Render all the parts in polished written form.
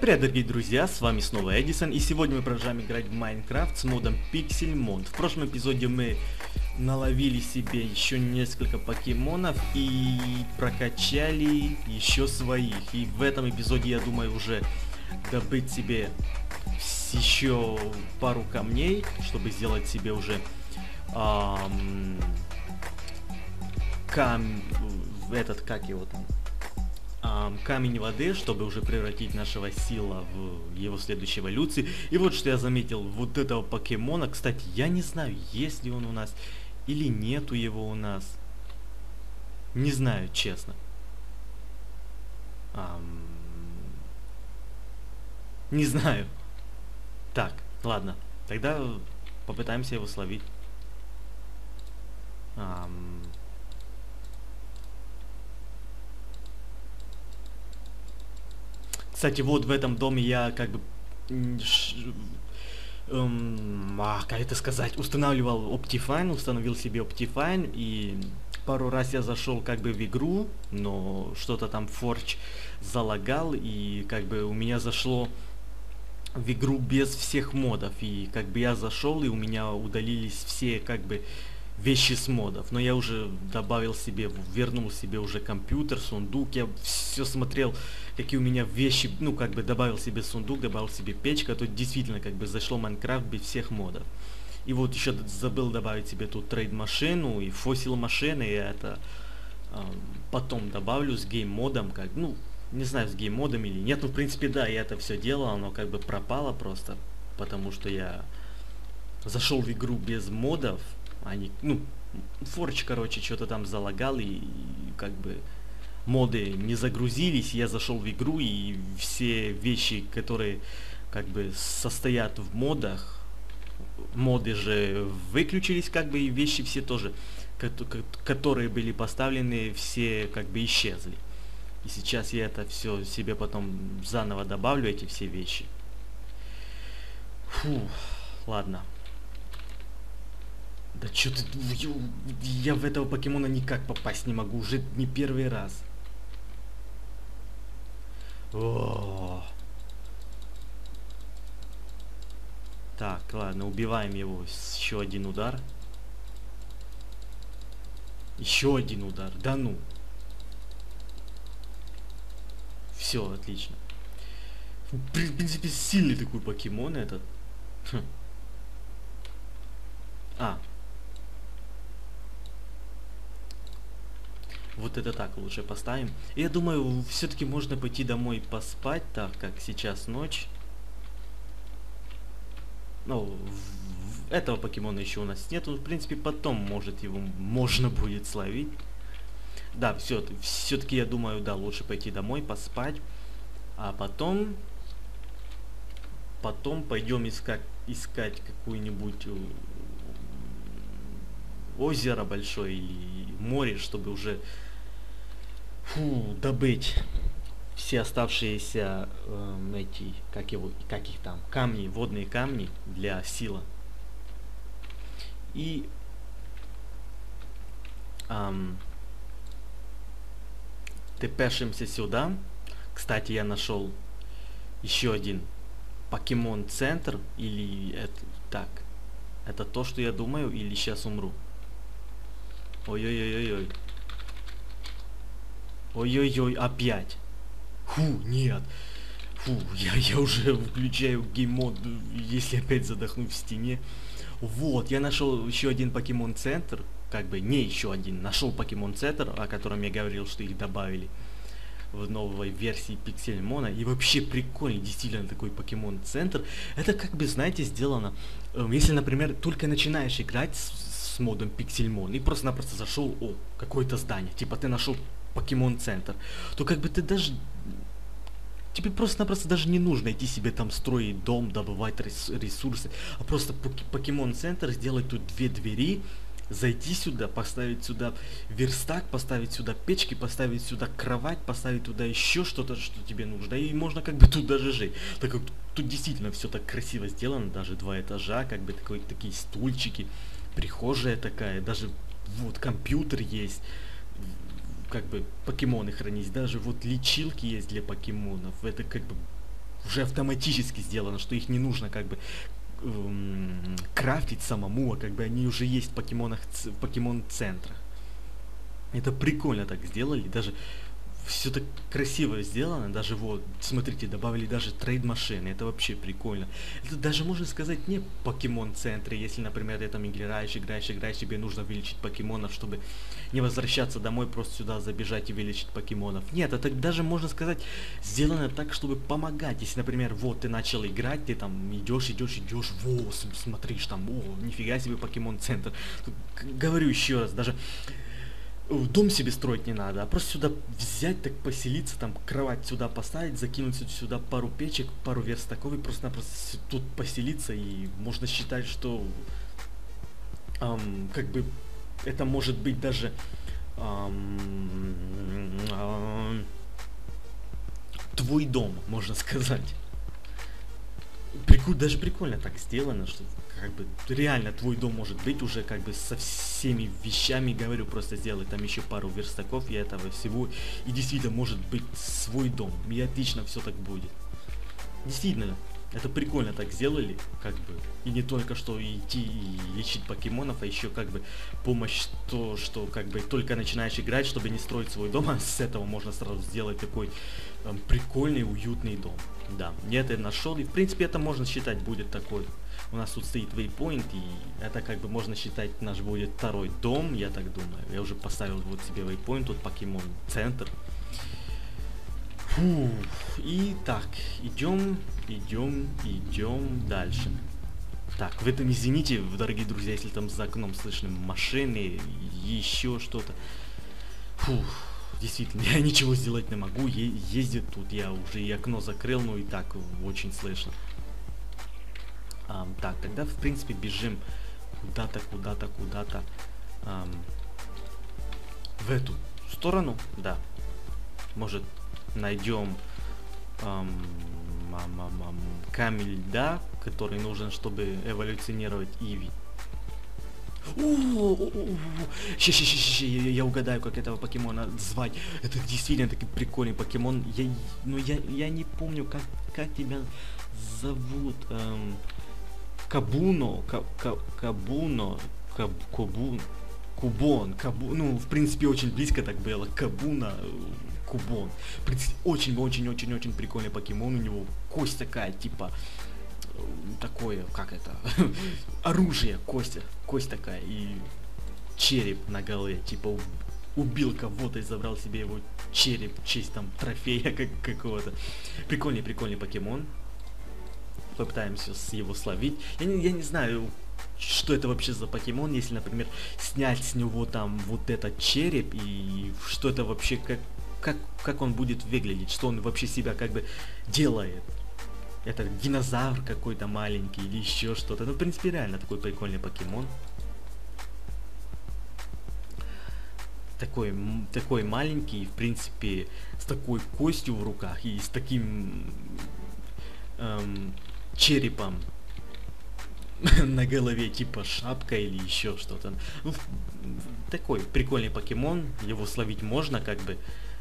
Всем привет, дорогие друзья, с вами снова Эдисон, и сегодня мы продолжаем играть в Майнкрафт с модом Pixelmon. В прошлом эпизоде мы наловили себе еще несколько покемонов и прокачали еще своих. И в этом эпизоде, я думаю, уже добыть себе еще пару камней, чтобы сделать себе уже этот, как его там, камень воды, чтобы уже превратить нашего сила в его следующей эволюции. И вот что я заметил, вот этого покемона, кстати, я не знаю, есть ли он у нас или нету его у нас. Не знаю, честно. Не знаю. Так, ладно, тогда попытаемся его словить. Кстати, вот в этом доме я как бы, как это сказать, устанавливал Optifine, установил себе Optifine, и пару раз я зашел как бы в игру, но что-то там Forge залагал, и как бы у меня зашло в игру без всех модов, и как бы я зашел, и у меня удалились все как бы вещи с модов, но я уже добавил себе, вернул себе уже компьютер, сундук, я все смотрел, какие у меня вещи, ну как бы добавил себе сундук, добавил себе печка, то действительно как бы зашло Майнкрафт без всех модов. И вот еще забыл добавить себе тут трейд машину и фосил машины, и это потом добавлю с гейм модом, как, ну, не знаю, с гейм модом или нет, ну в принципе да, я это все делал, оно как бы пропало просто, потому что я зашел в игру без модов. Они, ну, Forge, короче, что-то там залагал, и как бы моды не загрузились, я зашел в игру, и все вещи, которые как бы состоят в модах, моды же выключились, как бы, и вещи все тоже, которые были поставлены, все как бы исчезли. И сейчас я это все себе потом заново добавлю, эти все вещи. Фу, ладно. Да чё ты... Я в этого покемона никак попасть не могу, уже не первый раз. О. Так, ладно, убиваем его. Еще один удар. Еще один удар. Да ну. Все, отлично. В принципе, сильный такой покемон этот. Вот это так лучше поставим. Я думаю, все-таки можно пойти домой поспать, так как сейчас ночь. Ну, этого покемона еще у нас нету. В принципе, потом, может, его можно будет словить. Да, все-таки я думаю, да, лучше пойти домой, поспать. А потом пойдем искать какую-нибудь озеро большое или море, чтобы уже добыть все оставшиеся эти, как их там, камни, водные камни для сила. И тепешимся сюда. Кстати, я нашел еще один покемон центр, или это так, это то, что я думаю, или сейчас умру. Ой-ой-ой-ой-ой. Ой-ой-ой, опять. Фу, нет. Фу, я уже включаю гейммод, если опять задохну в стене. Вот, я нашел еще один покемон центр. Как бы не еще один. Нашел покемон центр, о котором я говорил, что их добавили в новой версии Pixelmon. И вообще прикольный, действительно такой покемон центр. Это как бы, знаете, сделано. Если, например, только начинаешь играть с модом Pixelmon и просто-напросто зашел, какое-то здание, типа ты нашел покемон центр, то как бы ты даже... Тебе просто-напросто даже не нужно идти себе там строить дом, добывать ресурсы, а просто покемон центр, сделать тут 2 двери, зайти сюда, поставить сюда верстак, поставить сюда печки, поставить сюда кровать, поставить туда еще что-то, что тебе нужно, и можно как бы тут даже жить. Так как тут действительно все так красиво сделано, даже 2 этажа, как бы такие стульчики, прихожая такая, даже вот компьютер есть, как бы покемоны хранить, даже вот лечилки есть для покемонов, это как бы уже автоматически сделано, что их не нужно как бы крафтить самому, а как бы они уже есть в покемонах, в покемон-центрах. Это прикольно так сделали, даже все так красиво сделано, даже вот, смотрите, добавили даже трейд-машины, это вообще прикольно. Это даже можно сказать не покемон-центры, если, например, ты там играешь, тебе нужно вылечить покемонов, чтобы не возвращаться домой, просто сюда забежать и вылечить покемонов. Нет, это даже можно сказать сделано так, чтобы помогать. Если, например, вот ты начал играть, ты там идешь, во, смотришь там, о, нифига себе покемон-центр. Говорю еще раз, даже дом себе строить не надо, а просто сюда взять, так поселиться, там кровать сюда поставить, закинуть сюда пару печек, пару верстаков и просто-напросто тут поселиться, и можно считать, что как бы это может быть даже твой дом, можно сказать. Даже прикольно так сделано, что как бы реально твой дом может быть уже как бы со всеми вещами, говорю, просто сделай там еще пару верстаков и этого всего, и действительно может быть свой дом, и отлично все так будет. Действительно, это прикольно так сделали, как бы, и не только что идти и лечить покемонов, а еще как бы помощь, то, что как бы только начинаешь играть, чтобы не строить свой дом, а с этого можно сразу сделать такой прикольный, уютный дом. Да, я это нашел, и в принципе это можно считать будет такой. У нас тут стоит waypoint, и это как бы можно считать наш будет второй дом, я так думаю. Я уже поставил вот себе waypoint, тут покемон центр. Фу. И так, идем дальше. Так, в этом извините, дорогие друзья, если там за окном слышны машины, еще что-то. Фух. Действительно, я ничего сделать не могу, ездит тут, я уже и окно закрыл, но и так очень слышно. Так, тогда в принципе бежим куда-то, в эту сторону, да. Может найдем камень льда, который нужен, чтобы эволюционировать Иви. Я угадаю, как этого покемона звать. Это действительно такой прикольный покемон. Я не помню, как тебя зовут. Кабуно, Кубон. Ну, в принципе, очень близко так было. Кабуна, Кубон. В принципе, очень прикольный покемон. У него кость такая, типа такое, как это, оружие, кость такая, и череп на голове, типа убил кого-то и забрал себе его череп в честь там трофея какого-то. Прикольный покемон. Попытаемся его словить. Я не знаю, что это вообще за покемон, если, например, снять с него там вот этот череп, и что это вообще, как он будет выглядеть, что он вообще себя как бы делает. Это динозавр какой-то маленький или еще что-то. Ну, в принципе, реально такой прикольный покемон. Такой маленький, в принципе, с такой костью в руках и с таким черепом на голове, типа шапка или еще что-то. Ну, такой прикольный покемон. Его словить можно как бы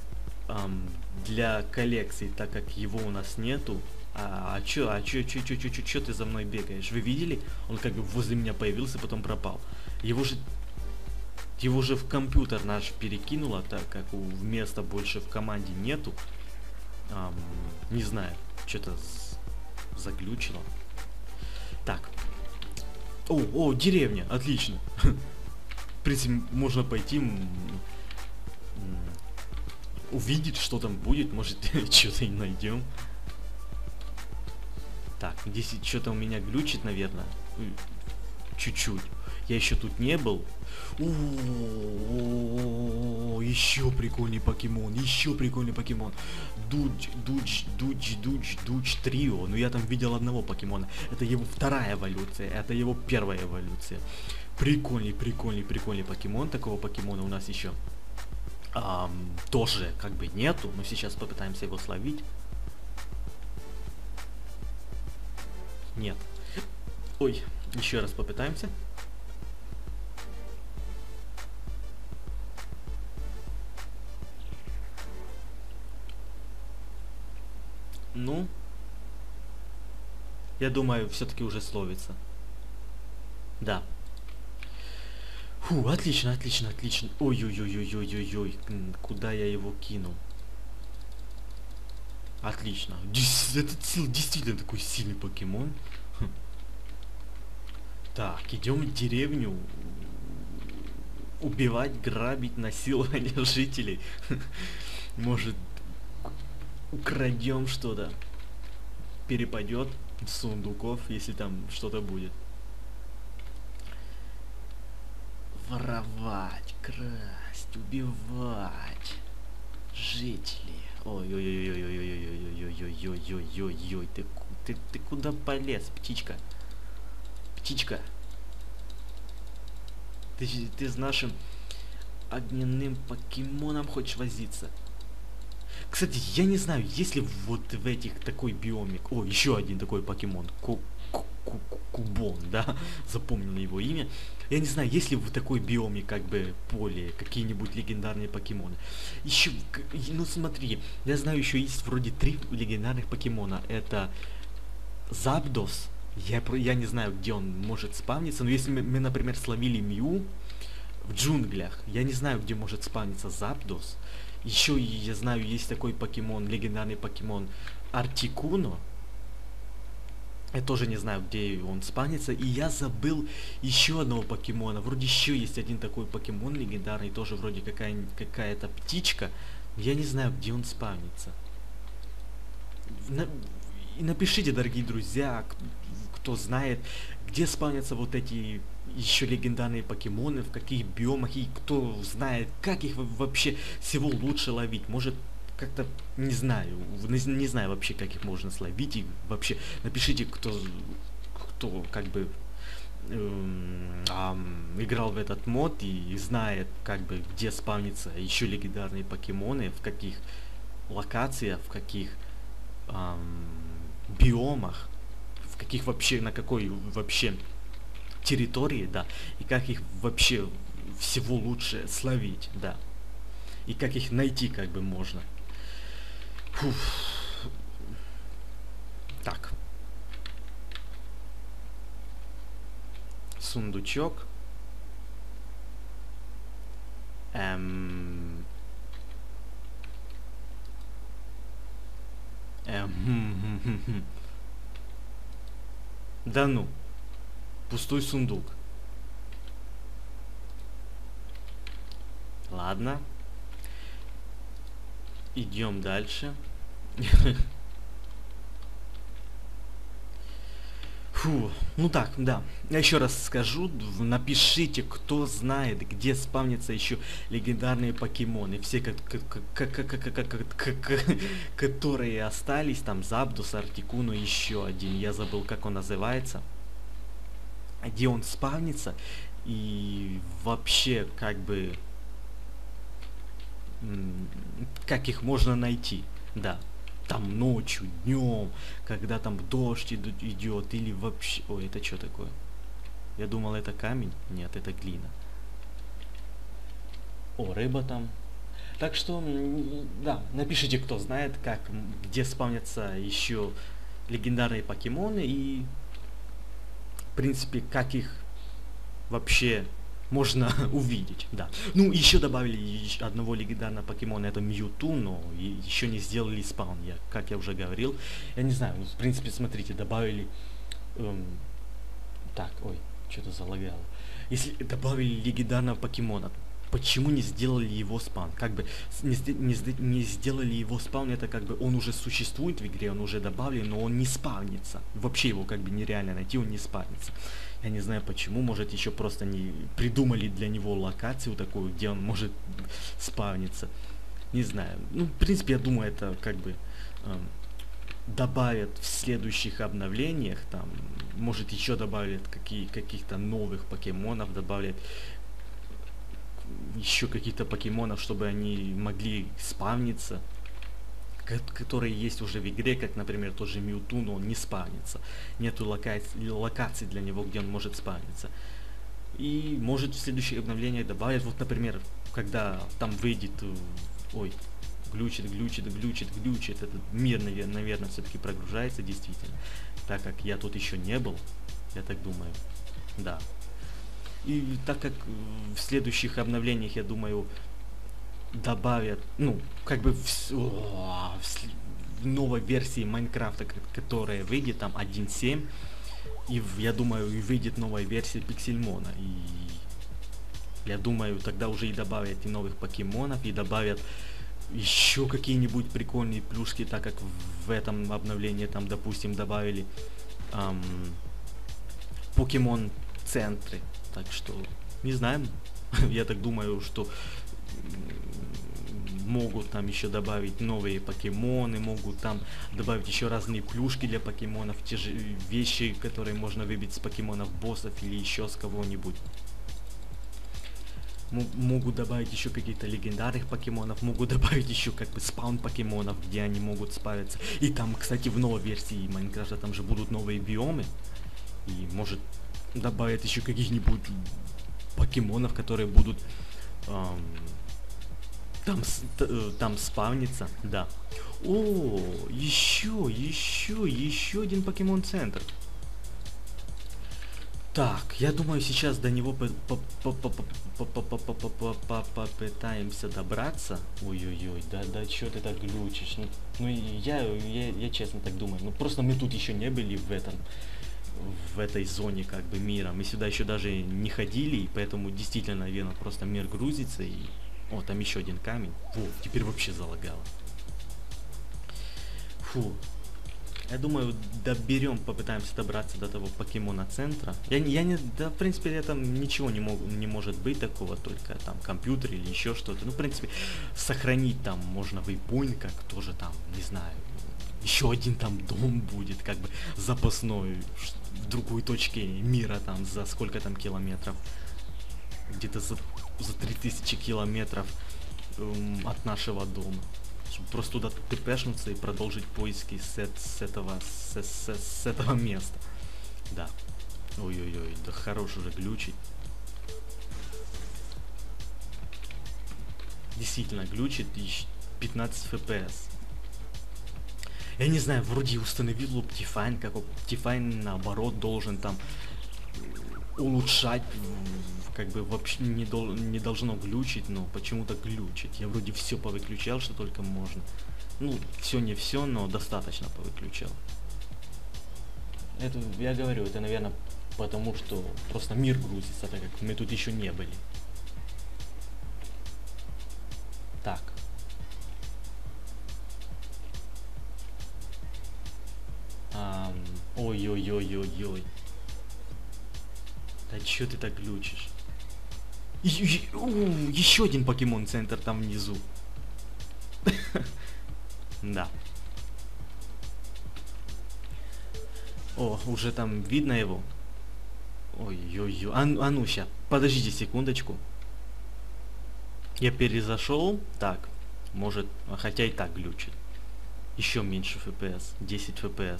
для коллекции, так как его у нас нету. Чё ты за мной бегаешь? Вы видели? Он как бы возле меня появился, потом пропал. Его же в компьютер наш перекинуло, так как места больше в команде нету. Не знаю, что-то заглючило. Так. О, деревня, отлично. В принципе, можно пойти увидеть, что там будет, может, что-то и найдем. Так, здесь что-то у меня глючит, наверное. Чуть-чуть. Я еще тут не был. О, еще прикольный покемон. Дудж Трио. Но я там видел одного покемона. Это его вторая эволюция. Это его первая эволюция. Прикольный покемон. Такого покемона у нас еще тоже как бы нету. Но сейчас попытаемся его словить. Нет. Ой, еще раз попытаемся. Ну, Я думаю, все-таки уже словится. Да. Фу, отлично, отлично, отлично. Ой-ой-ой-ой-ой-ой-ой. Куда я его кинул? Отлично. Этот действительно такой сильный покемон. Хм. Так, идем в деревню. Убивать, грабить, насилование жителей. Может, украдем что-то. Перепадет с сундуков, если там что-то будет. Воровать, красть, убивать жителей. Ой-ой-ой-ой-ой-ой-ой-ой-ой-ой-ой-ой-ой. Ты куда полез, птичка? Птичка. Ты с нашим огненным покемоном хочешь возиться? Кстати, я не знаю, есть ли вот в этих такой биомик. О, еще один такой покемон. Кубон, да? Запомнил его имя. Я не знаю, есть ли в такой биоме как бы поле какие-нибудь легендарные покемоны. Еще, ну смотри, я знаю, еще есть вроде 3 легендарных покемона. Это Запдос. Я не знаю, где он может спавниться, но если мы, например, словили Мью в джунглях, я не знаю, где может спавниться Запдос. Еще я знаю, есть такой покемон, легендарный покемон Артикуно. Я тоже не знаю, где он спавнится. И я забыл еще одного покемона. Вроде еще есть один такой покемон легендарный, тоже вроде какая-то птичка. Я не знаю, где он спавнится. Напишите, дорогие друзья, кто знает, где спавнятся вот эти еще легендарные покемоны, в каких биомах, и кто знает, как их вообще всего лучше ловить. Может, как-то, не знаю, не знаю вообще, как их можно словить, и вообще напишите, кто как бы играл в этот мод и знает, как бы, где спавнятся еще легендарные покемоны, в каких локациях, в каких биомах, в каких вообще, на какой вообще территории, да, и как их вообще всего лучше словить, да, и как их найти, как бы, можно. Фух. Так. Сундучок. Да ну. Пустой сундук. Ладно. Идем дальше. Фу, ну так, да. Я еще раз скажу, напишите, кто знает, где спавнятся еще легендарные покемоны. Все, которые остались, там Запдус, Артикуно, еще один. Я забыл, как он называется. Где он спавнится. И вообще, как бы, как их можно найти, да. Там ночью, днем, когда там дождь идет, или вообще... Ой, это что такое? Я думал, это камень. Нет, это глина. О, рыба там. Так что, да, напишите, кто знает, как, где спавнятся еще легендарные покемоны, и, в принципе, как их вообще можно увидеть, да. Ну, еще добавили одного легендарного покемона, это Мьюту, но еще не сделали спаун, как я уже говорил. Я не знаю, в принципе, смотрите, добавили... так, ой, что-то залагало. Если добавили легендарного покемона, почему не сделали его спаун? Как бы не сделали его спаун, это как бы он уже существует в игре, он уже добавлен, но он не спавнится. Вообще его как бы нереально найти, он не спавнится. Я не знаю почему, может еще просто не придумали для него локацию такую, где он может спавниться. Не знаю. Ну, в принципе, я думаю, это как бы добавят в следующих обновлениях, там, может еще добавят каких-то новых покемонов, добавят еще каких-то покемонов, чтобы они могли спавниться, которые есть уже в игре, как, например, тоже Мьюту, но он не спавнится. Нету локаций для него, где он может спавниться. И может в следующих обновлениях добавят, вот, например, когда там выйдет, ой, глючит. Этот мир, наверное, все-таки прогружается действительно, так как я тут еще не был, я так думаю, да. И так как в следующих обновлениях, я думаю, добавят, ну, как бы в новой версии Майнкрафта, которая выйдет, там 1.7, и я думаю, и выйдет новая версия Пиксельмона, и я думаю, тогда уже и добавят и новых покемонов, и добавят еще какие-нибудь прикольные плюшки, так как в этом обновлении там, допустим, добавили покемон центры. Так что, не знаю, я так думаю, что могут там еще добавить новые покемоны, могут там добавить еще разные плюшки для покемонов, те же вещи, которые можно выбить с покемонов боссов или еще с кого-нибудь. Могут добавить еще каких-то легендарных покемонов, могут добавить еще как бы спаун покемонов, где они могут спавиться. И там, кстати, в новой версии Майнкрафта там же будут новые биомы. И может добавят еще каких-нибудь покемонов, которые будут там спавниться, да. О, еще один покемон-центр. Так, я думаю, сейчас до него попытаемся добраться. Ой-ой-ой, да чё ты так глючишь? Ну я честно так думаю. Ну просто мы тут еще не были в этой зоне как бы мира. Мы сюда еще даже не ходили, и поэтому действительно, наверное, просто мир грузится и... О, там еще один камень. Фу, теперь вообще залагало. Фу. Я думаю, попытаемся добраться до того покемона-центра. Да, в принципе, там ничего не может быть такого, только там компьютер или еще что-то. Ну, в принципе, сохранить там можно вейпоинт, как тоже там, не знаю, еще один там дом будет, как бы запасной в другой точке мира, там за сколько там километров, где-то за 3000 километров от нашего дома. Чтобы просто туда тпшнуться и продолжить поиски с этого места. Да. Ой-ой-ой, да хорош уже глючить. Действительно глючит, и 15 FPS. Я не знаю, вроде установил Optifine, как Optifine наоборот должен там улучшать, как бы вообще не должно глючить, но почему-то глючит. Я вроде все повыключал, что только можно. Ну, все не все, но достаточно повыключал. Это, я говорю, это, наверное, потому что просто мир грузится, так как мы тут еще не были. Так. Ой-ой-ой-ой-ой. Да чё ты так глючишь? Еще один покемон-центр там внизу. Да. О, уже там видно его. Ой-ой-ой. А ну ща, подождите секундочку. Я перезашел. Так, может, хотя и так глючит. Еще меньше FPS. 10 FPS.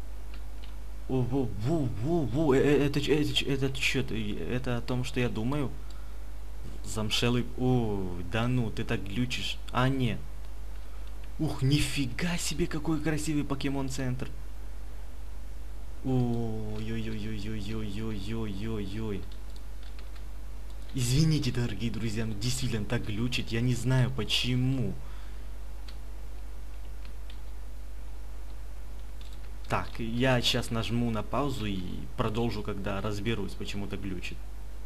Это что-то, это о том, что я думаю. Замшелый... О, да ну, ты так глючишь. А, нет. Ух, нифига себе, какой красивый покемон-центр. Ой-ой-ой-ой-ой-ой-ой-ой-ой-ой. Извините, дорогие друзья, но действительно так глючит. Я не знаю почему. Так, я сейчас нажму на паузу и продолжу, когда разберусь, почему так глючит.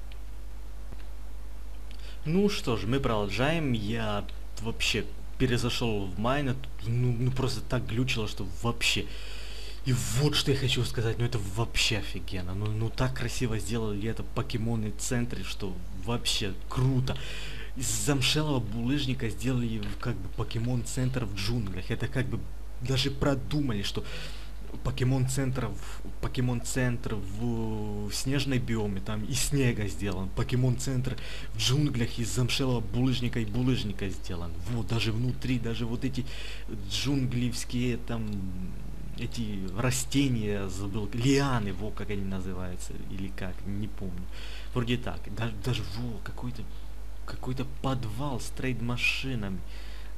Ну что ж, мы продолжаем. Я вообще перезашел в Майн. Ну просто так глючило, что вообще. И вот что я хочу сказать, ну это вообще офигенно. Ну так красиво сделали это покемоны в центре, что вообще круто. Из замшелого булыжника сделали как бы покемон-центр в джунглях. Это как бы даже продумали, что покемон-центр в снежной биоме, там из снега сделан. Покемон-центр в джунглях из замшелого булыжника и булыжника сделан. Вот, даже внутри, даже вот эти джунглевские там, эти растения, забыл, лианы, во, как они называются, или как, не помню. Вроде так, даже во, какой-то подвал с трейд-машинами.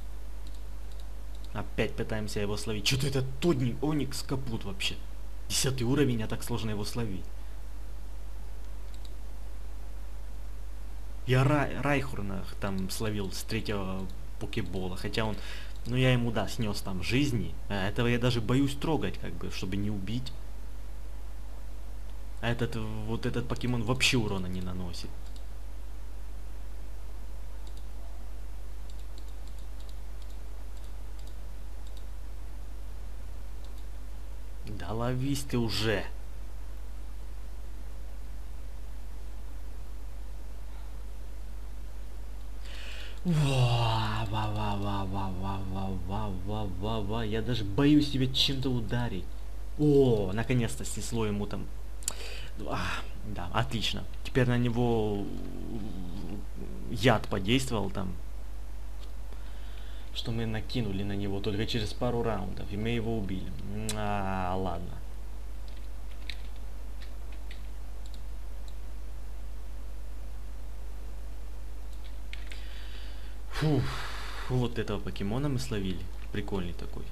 Опять пытаемся его словить. Что-то это Оникс капут вообще. 10 уровень, а так сложно его словить. Я Райхурна там словил с третьего покебола, хотя он, ну я ему, да, снес там жизни, а этого я даже боюсь трогать, как бы, чтобы не убить. А вот этот покемон вообще урона не наносит. Да ловись ты уже. Ва-ва-ва-ва-ва-ва-ва-ва-ва. Я даже боюсь тебя чем-то ударить. О, наконец-то снесло ему там. Да, отлично. Теперь на него яд подействовал там, что мы накинули на него только через пару раундов, и мы его убили. Ладно. Фух, вот этого покемона мы словили. Прикольный такой.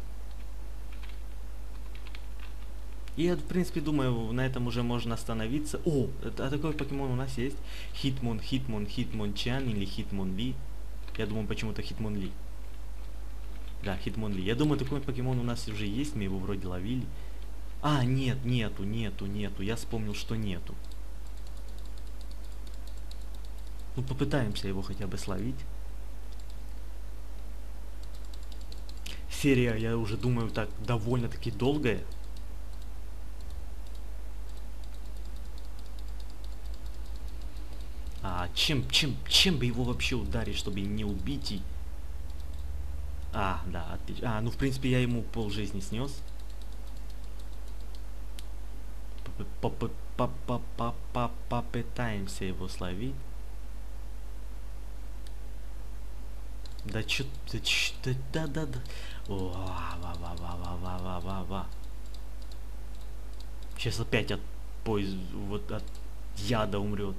И я, в принципе, думаю, на этом уже можно остановиться. О, а такой покемон у нас есть. Hitmonчан или Hitmonlee. Я думаю, почему-то Hitmonlee. Да, Hitmonlee. Я думаю, такой покемон у нас уже есть, мы его вроде ловили. А, нет, нету. Я вспомнил, что нету. Ну, попытаемся его хотя бы словить. Серия, я уже думаю, так довольно-таки долгая. Чем бы его вообще ударить, чтобы не убить и... Да, отлично. Ну в принципе я ему полжизни снес. Попытаемся его словить. Да чё ты... Да. Ва. Сейчас опять от яда умрет.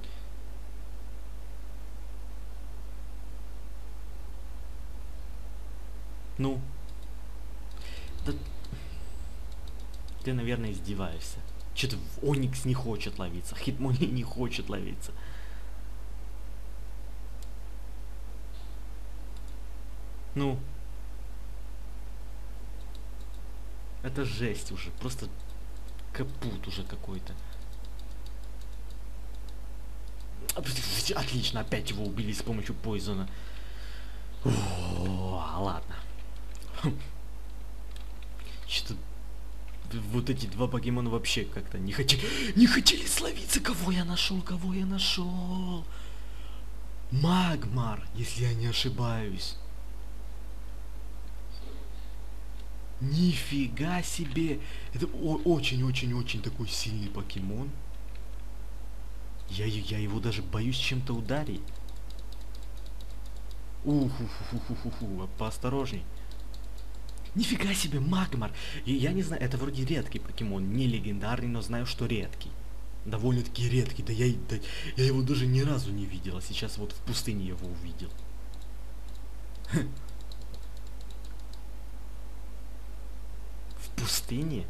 Ну. Да... Ты, наверное, издеваешься. Что-то Оникс не хочет ловиться. Хитмони не хочет ловиться. Ну. Это жесть уже. Просто капут уже какой-то. Отлично, опять его убили с помощью Пойзона. Ладно. Что-то вот эти два покемона вообще как-то не хотели словиться. Кого я нашел? Магмар, если я не ошибаюсь. Нифига себе. Это очень-очень-очень такой сильный покемон. Я его даже боюсь чем-то ударить. Поосторожней. Нифига себе, Магмар! И я не знаю, это вроде редкий покемон, не легендарный, но знаю, что редкий. Довольно-таки редкий, да я его даже ни разу не видел, а сейчас вот в пустыне его увидел. В пустыне?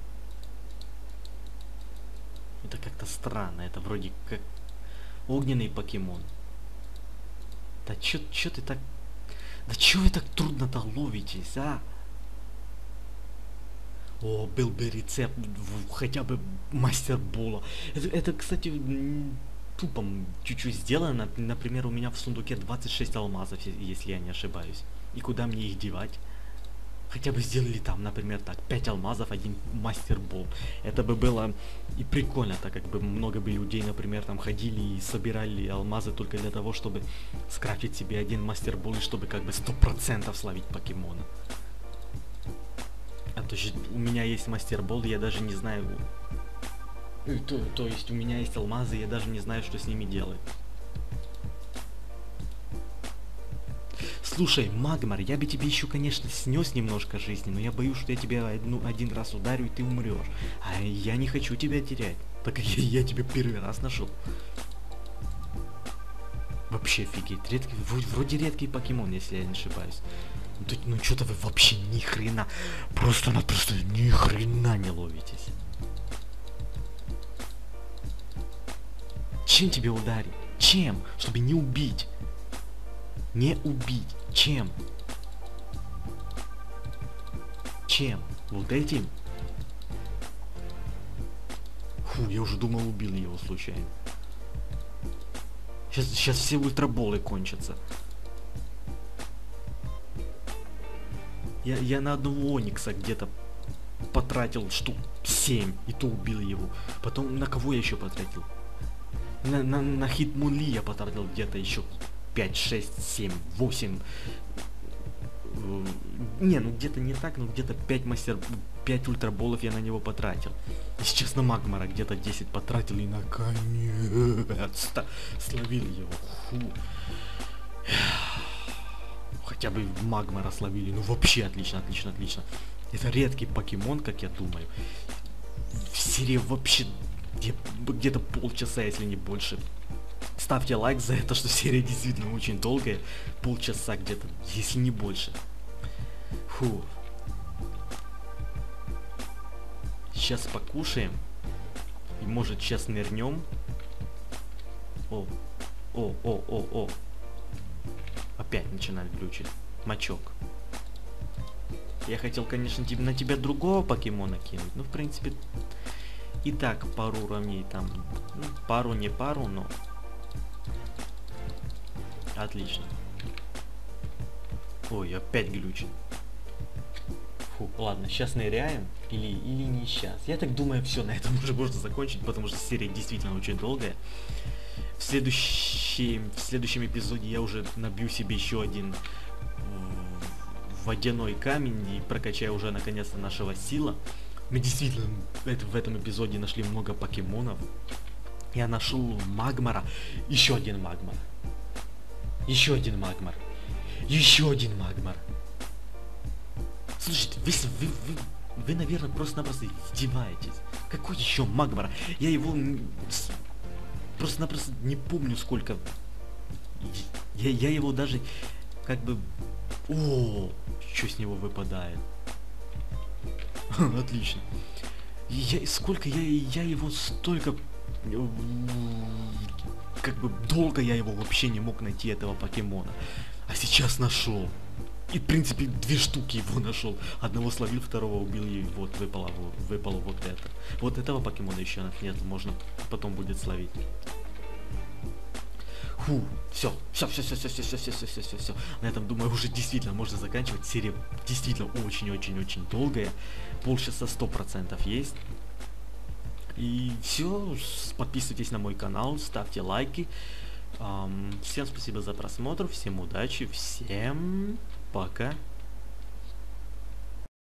Это как-то странно, это вроде как огненный покемон. Да чё ты так... Да чё вы так трудно-то ловитесь, а? О, был бы рецепт хотя бы мастербола. Это, кстати, тупо чуть-чуть сделано. Например, у меня в сундуке 26 алмазов, если я не ошибаюсь. И куда мне их девать? Хотя бы сделали там, например, так, 5 алмазов, 1 мастербол. Это бы было и прикольно, так как бы много бы людей, например, там ходили и собирали алмазы только для того, чтобы скрафтить себе 1 мастербол, и чтобы как бы 100% словить покемона. А то есть у меня есть мастербол, я даже не знаю... То есть у меня есть алмазы, я даже не знаю, что с ними делать. Слушай, Магмар, я бы тебе еще, конечно, снес немножко жизни, но я боюсь, что я тебя один раз ударю, и ты умрешь. А я не хочу тебя терять, так как я тебя первый раз нашел. Вообще офигеть, редкий, вроде редкий покемон, если я не ошибаюсь. Ну что-то вы вообще ни хрена, просто-напросто ни хрена не ловитесь. Чем тебе ударить? Чем? Чтобы не убить. Не убить. Чем? Чем? Вот этим? Фу, я уже думал, убил его случайно. Сейчас все ультраболы кончатся. Я на одного Оникса где-то потратил штук 7, и то убил его. Потом на кого я еще потратил? На Хитмунли я потратил где-то еще 5, 6, 7, 8. Не, ну где-то не так, но где-то 5 ультраболов я на него потратил. И сейчас на Магмара где-то 10 потратил и наконец-то словил его. Фу. Хотя бы Магмара словили. Ну вообще отлично, отлично, отлично. Это редкий покемон, как я думаю. В серии вообще где-то полчаса, если не больше. Ставьте лайк за это, что серия действительно очень долгая. Полчаса где-то, если не больше. Фу. Сейчас покушаем. И может сейчас нырнем. О. Опять начинает глючить. Мачок. Я хотел, конечно, на тебя другого покемона кинуть. Ну, в принципе, и так пару уровней там. Ну, пару, не пару, но... Отлично. Ой, опять глючит. Фу, ладно, сейчас ныряем. Или не сейчас. Я так думаю, все, на этом уже можно закончить, потому что серия действительно очень долгая. В следующем эпизоде я уже набью себе еще один водяной камень и прокачаю уже наконец-то нашего сила. Мы действительно в этом эпизоде нашли много покемонов. Я нашел Магмара. Еще один Магмар. Еще один Магмар. Еще один Магмар. Слушайте, вы наверное, просто-напросто издеваетесь. Какой еще Магмар? Я его просто-напросто не помню сколько. Я его даже как бы... О, что с него выпадает? Отлично. Сколько я его столько... Как бы долго я его вообще не мог найти, этого покемона. А сейчас нашел. И в принципе 2 штуки его нашел. Одного словил, второго убил, и вот выпало вот это. Вот этого покемона еще нет, можно потом будет словить. Фу, все. На этом, думаю, уже действительно можно заканчивать. Серия действительно очень-очень-очень долгая. Полчаса 100% есть. И все, подписывайтесь на мой канал, ставьте лайки. Всем спасибо за просмотр, всем удачи, всем пока.